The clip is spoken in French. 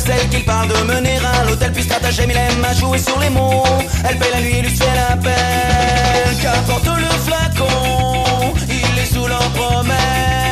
celle qu'il parle de mener à l'hôtel puis stratagème, il aime à jouer sur les mots. Elle paye la nuit et lui fait l'appel. Qu'apporte le flacon, il est sous leur promesse.